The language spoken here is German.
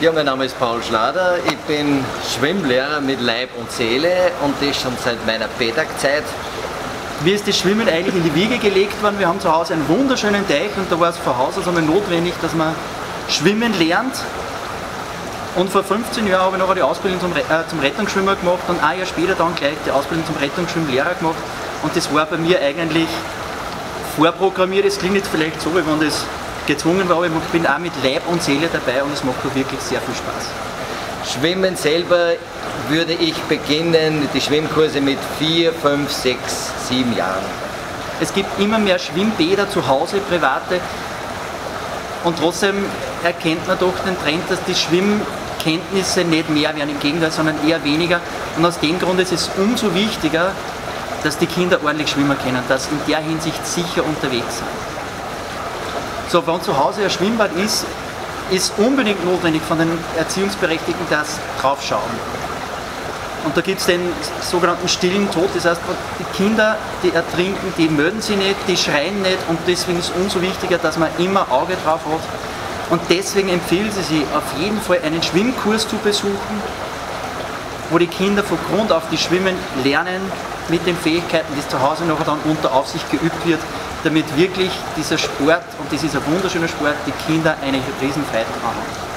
Ja, mein Name ist Paul Schlader, ich bin Schwimmlehrer mit Leib und Seele und das schon seit meiner Pädagogzeit. Mir ist das Schwimmen eigentlich in die Wiege gelegt worden. Wir haben zu Hause einen wunderschönen Teich und da war es von Haus aus einmal notwendig, dass man schwimmen lernt. Und vor 15 Jahren habe ich noch die Ausbildung zum Rettungsschwimmer gemacht und ein Jahr später dann gleich die Ausbildung zum Rettungsschwimmlehrer gemacht. Und das war bei mir eigentlich vorprogrammiert. Es klingt jetzt vielleicht so, wie wenn das gezwungen war, aber ich bin auch mit Leib und Seele dabei und es macht mir wirklich sehr viel Spaß. Schwimmen selber würde ich beginnen, die Schwimmkurse mit 4, 5, 6, 7 Jahren. Es gibt immer mehr Schwimmbäder zu Hause, private, und trotzdem erkennt man doch den Trend, dass die Schwimmkenntnisse nicht mehr werden, im Gegenteil, sondern eher weniger. Und aus dem Grund ist es umso wichtiger, dass die Kinder ordentlich schwimmen können, dass sie in der Hinsicht sicher unterwegs sind. So, wenn zu Hause ein Schwimmbad ist, ist unbedingt notwendig von den Erziehungsberechtigten, dass drauf schauen. Und da gibt es den sogenannten stillen Tod, das heißt, die Kinder, die ertrinken, die melden sich nicht, die schreien nicht und deswegen ist es umso wichtiger, dass man immer Auge drauf hat. Und deswegen empfiehlt es sich auf jeden Fall einen Schwimmkurs zu besuchen, wo die Kinder von Grund auf die Schwimmen lernen, mit den Fähigkeiten, die zu Hause nachher dann unter Aufsicht geübt wird, damit wirklich dieser Sport, und das ist ein wunderschöner Sport, die Kinder eine Riesenfreude haben.